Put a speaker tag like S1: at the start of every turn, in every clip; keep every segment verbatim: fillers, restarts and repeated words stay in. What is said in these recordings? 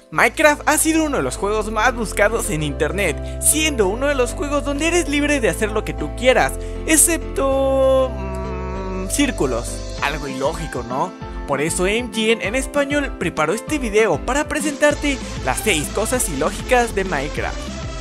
S1: Minecraft ha sido uno de los juegos más buscados en internet, siendo uno de los juegos donde eres libre de hacer lo que tú quieras, excepto... Mmm, círculos. Algo ilógico, ¿no? Por eso M G N en español preparó este video para presentarte las seis cosas ilógicas de Minecraft.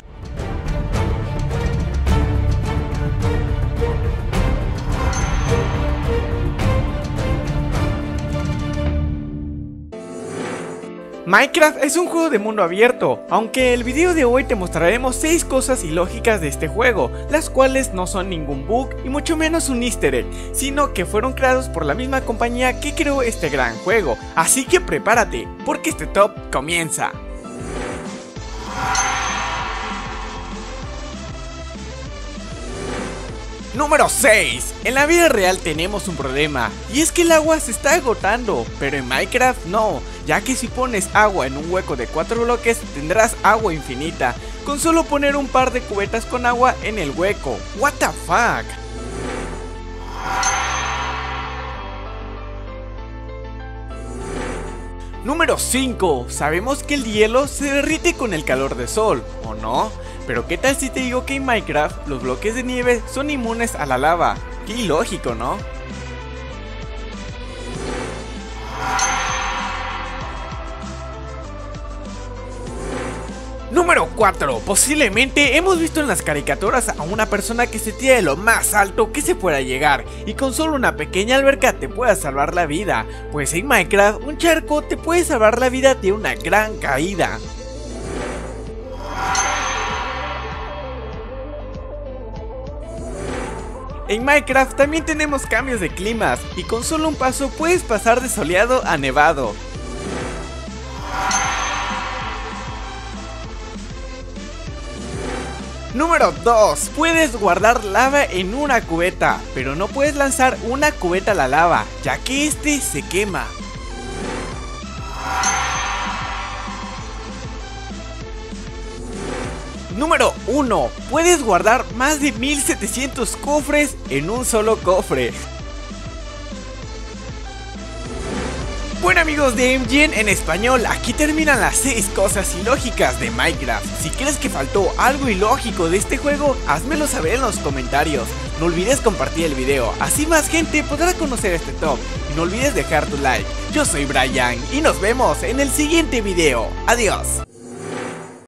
S1: Minecraft es un juego de mundo abierto, aunque el video de hoy te mostraremos seis cosas ilógicas de este juego, las cuales no son ningún bug y mucho menos un easter egg, sino que fueron creados por la misma compañía que creó este gran juego, así que prepárate, porque este top comienza. Número seis. En la vida real tenemos un problema, y es que el agua se está agotando, pero en Minecraft no, ya que si pones agua en un hueco de cuatro bloques tendrás agua infinita, con solo poner un par de cubetas con agua en el hueco. What the fuck. Número cinco. Sabemos que el hielo se derrite con el calor del sol, ¿o no? Pero ¿qué tal si te digo que en Minecraft los bloques de nieve son inmunes a la lava? Qué ilógico, ¿no? Número cuatro. Posiblemente hemos visto en las caricaturas a una persona que se tira de lo más alto que se pueda llegar y con solo una pequeña alberca te pueda salvar la vida, pues en Minecraft un charco te puede salvar la vida de una gran caída. En Minecraft también tenemos cambios de climas y con solo un paso puedes pasar de soleado a nevado. Número dos. Puedes guardar lava en una cubeta, pero no puedes lanzar una cubeta a la lava, ya que este se quema. Número uno. Puedes guardar más de mil setecientos cofres en un solo cofre. Bueno amigos de M G N en español, aquí terminan las seis cosas ilógicas de Minecraft. Si crees que faltó algo ilógico de este juego, házmelo saber en los comentarios. No olvides compartir el video, así más gente podrá conocer este top. Y no olvides dejar tu like. Yo soy Brian y nos vemos en el siguiente video. Adiós.